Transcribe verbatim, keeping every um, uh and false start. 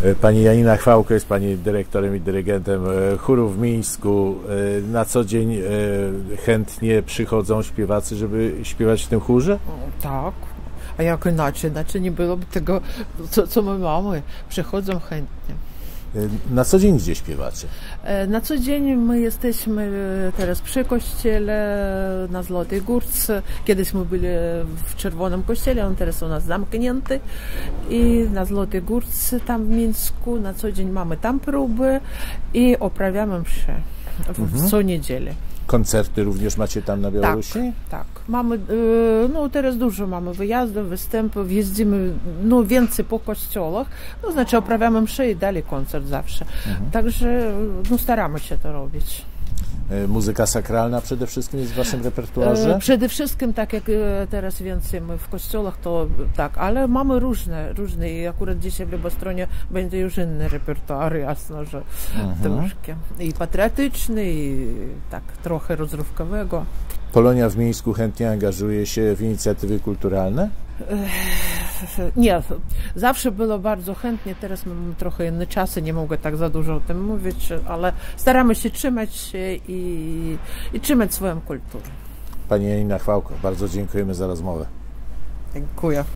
Pani Janina Chwałko jest Pani dyrektorem i dyrygentem chóru w Mińsku. Na co dzień chętnie przychodzą śpiewacy, żeby śpiewać w tym chórze? Tak. A jak inaczej? Inaczej nie byłoby tego, co, co my mamy. Przychodzą chętnie. Na co dzień gdzie śpiewacie? Na co dzień my jesteśmy teraz przy kościele na Złotej Górce. Kiedyś my byli w Czerwonym Kościele, on teraz u nas zamknięty. I na Złotej Górce tam w Mińsku na co dzień mamy tam próby i oprawiamy mszę w, mhm. co niedzielę. Koncerty również macie tam na Białorusi? Tak, tak. Mamy, no teraz dużo mamy wyjazdów, występów, jeździmy no, więcej po kościołach, no znaczy oprawiamy mszę i dalej koncert zawsze. Mhm. Także no, staramy się to robić. Muzyka sakralna przede wszystkim jest w waszym repertuarze? Przede wszystkim, tak jak teraz więcej my w kościołach, to tak, ale mamy różne, różne i akurat dzisiaj w Lebostronie będzie już inny repertuar, jasno, że mhm. troszkę i patriotyczny, i tak trochę rozrywkowego. Polonia w Mińsku chętnie angażuje się w inicjatywy kulturalne? Nie, zawsze było bardzo chętnie, teraz mamy trochę inne czasy, nie mogę tak za dużo o tym mówić, ale staramy się trzymać się i, i trzymać swoją kulturę. Pani Janina Chwałko, bardzo dziękujemy za rozmowę. Dziękuję.